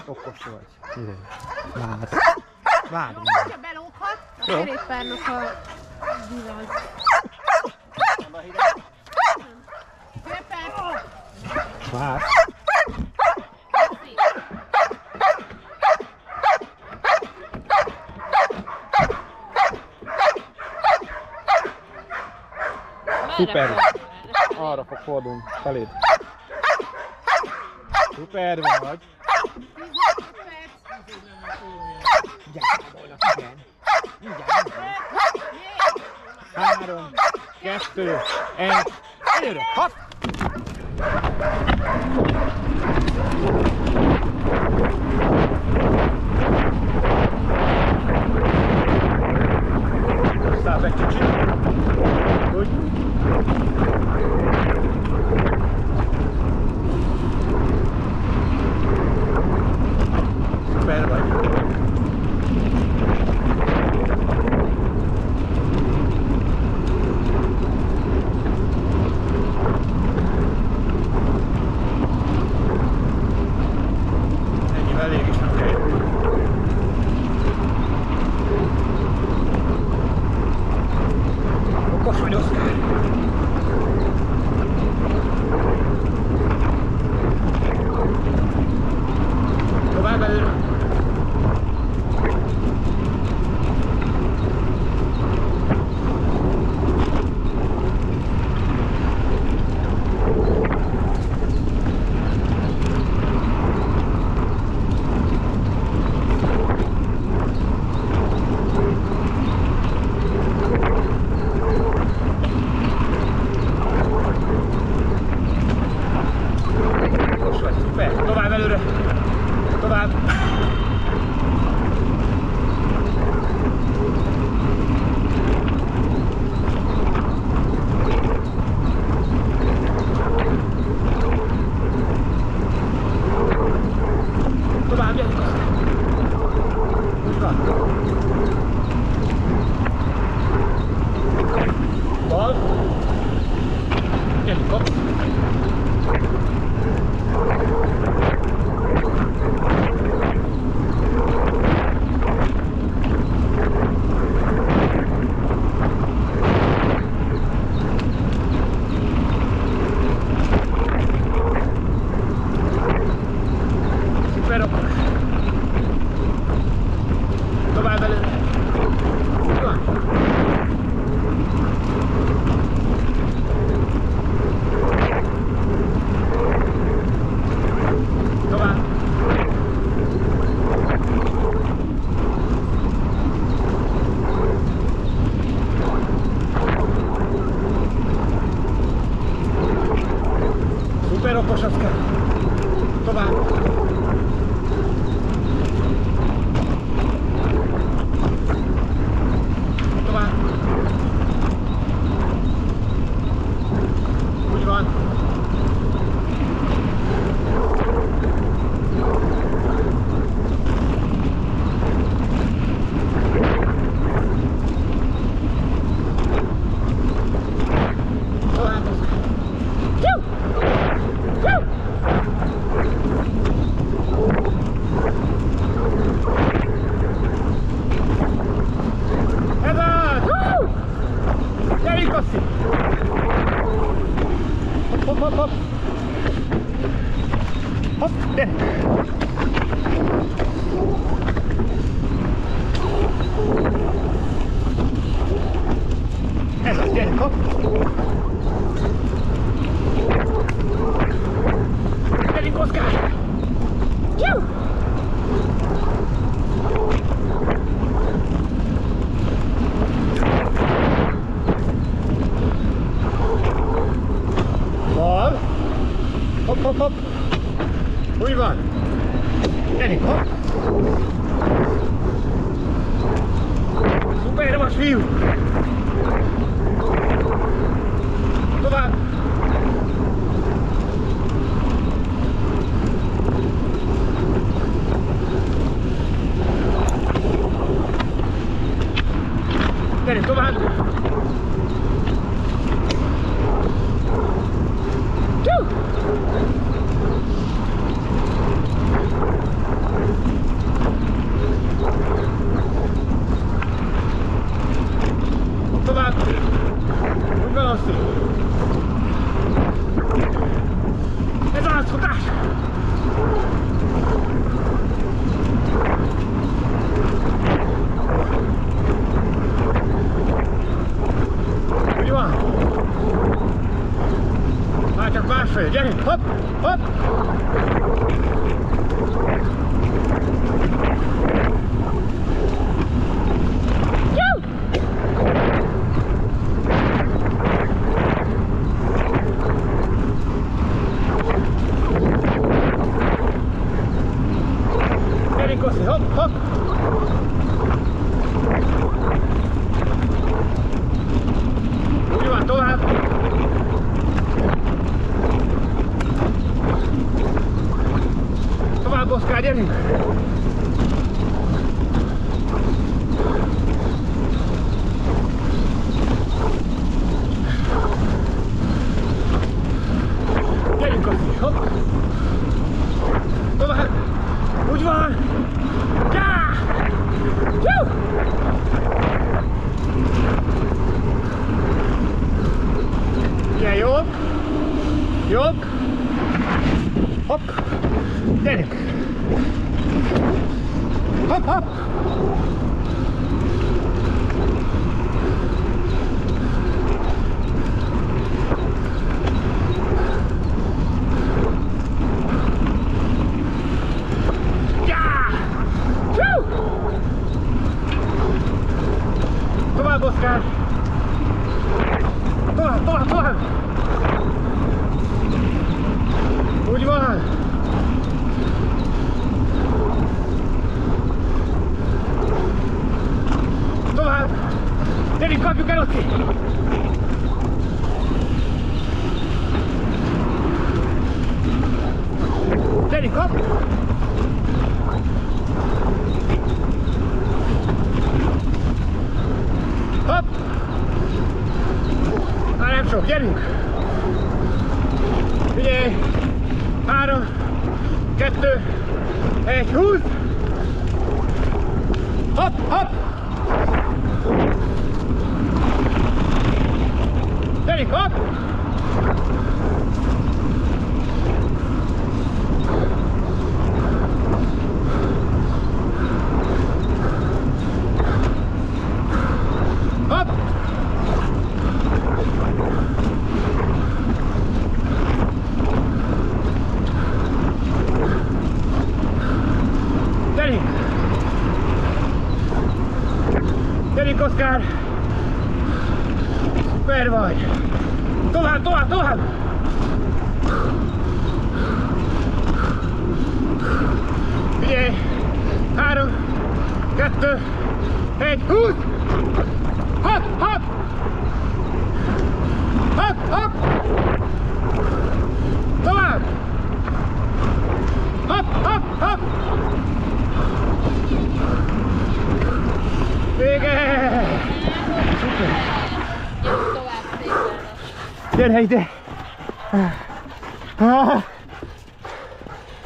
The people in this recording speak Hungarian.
Okos vagy. Igen. Várj. Ha belóghat, a kerékpárnak a villany. Várj. Szuper! Arra fog fordulni, feléd. Szuper vagy! Mindjárt. 3, 2, 1, előre! Hopp! Szállj egy kicsit. Úgy. Szuper vagy. Ennyivel elég is nem kell. Okos vagy, Oszkár. Tovább előre. Okos vagy, szuper. Tovább előre. Tovább. Tovább, gyerünk! Úgy van. Bal. Gyerünk, hopp. Szuper okos. Tovább előre. Úgy van. Tovább. Szuper okos, Oszkár. Tovább. Tovább. Úgy van. Tovább. Ez az! Gyerünk, Kossi! Hopp, hopp, hopp, hopp! Hopp, gyerünk! Ez az, gyerünk, hopp! Gyerünk, Oszkár! Jó! Bal. Hopp, hopp, hopp. Úgy van. Gyerünk, hopp. Szuper vagy, fiú. Tovább. Gyerünk, tovább. gyerünk, hopp, hopp! Gyerünk, Koszi, hopp, hopp! Úgy van, tovább! Tovább, Oszkár, gyerünk! Gyerünk, Koszi, hopp! Tovább! Úgy van! Já! Jó! Igen, jobb! Jobb! Hopp! Gyerünk! Hopp, hopp! Tovább, Oszkár! Tovább, tovább, tovább! Úgy van! Tovább! Gyerünk, kapjuk el, Oszki! Gyerünk, hopp! Hopp! Már nem sok, gyerünk! Figyelj! 3, 2, 1, 20! Hopp, hopp! Gyerünk, hopp! Hopp! Gyerünk! Gyerünk, Oszkár! Szuper vagy! Tovább, tovább, tovább! Figyelj! 3, 2, 1, 20! Hopp, hopp! Hopp, hopp! Tovább! Hopp, hopp, hopp! Vége! Szuper! Gyere tovább szépen! Gyere ide!